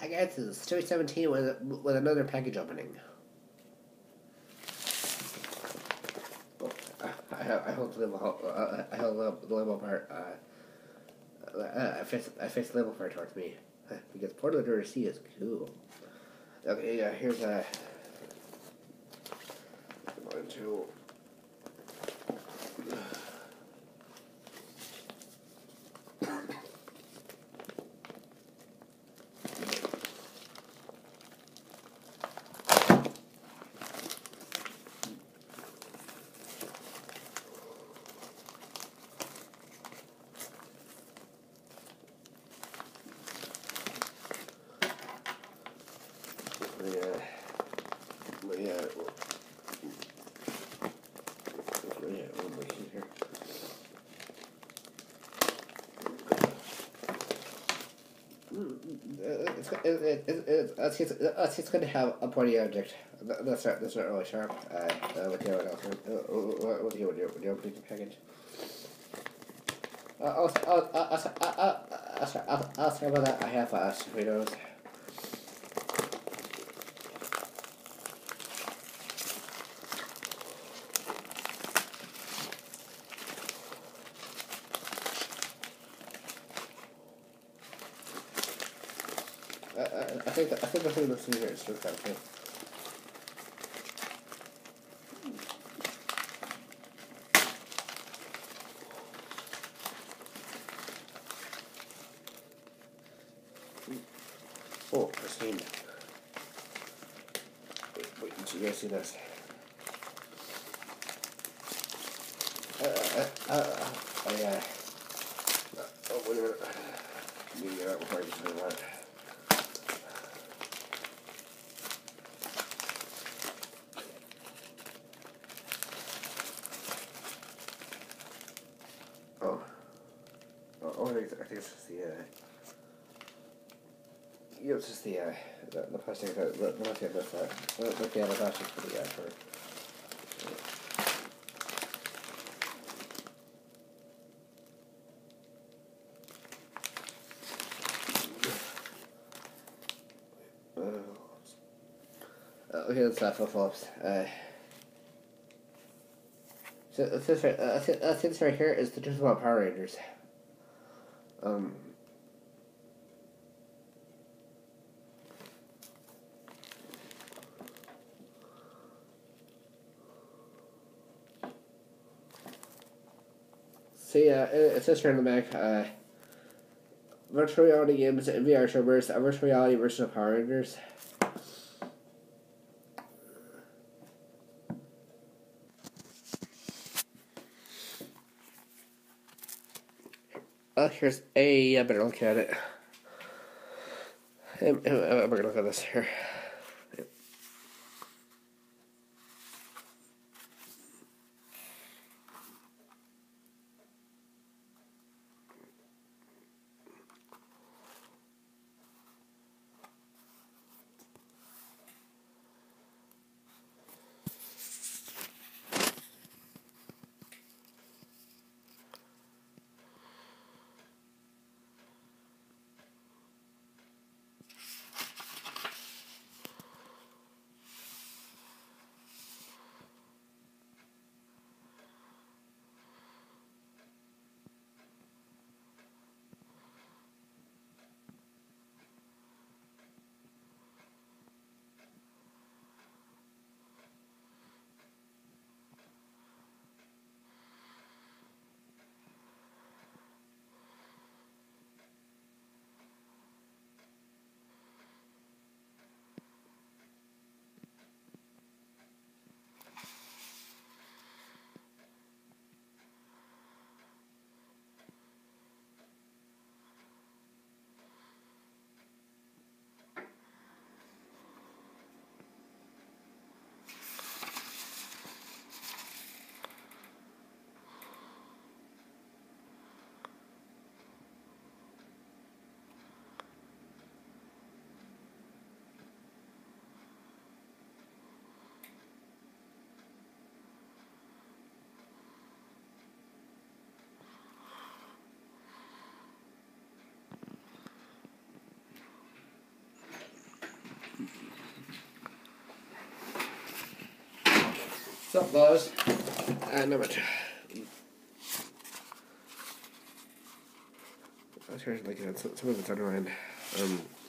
I got this Story 17 with another package opening. Oh, I hold the label. I hold the label part. I face the label part towards me because Portal of Dirty Sea is cool. Okay, yeah. Here's a. One, two. It's going to have a pointy object. That's not really sharp. What do you want else? What do you open the package? I'll say about that. I have Doritos. I think the thing that's in here is still kind of good. Oh, Christine. Wait, did you guys see this? Oh, yeah. Oh, wait a minute. You need to get out before I get to that. I think it's just the, it's just the plastic, the plastic with that, the other plastic for the, for, okay, that's flip flops. So this right here is the truth about Power Rangers. So yeah, it says here on the back, virtual reality games and VR servers, a virtual reality version of Power Rangers. Here's I better look at it. We're gonna look at this here. What's up, boys? Not much. I was trying to look at some of it's underlined.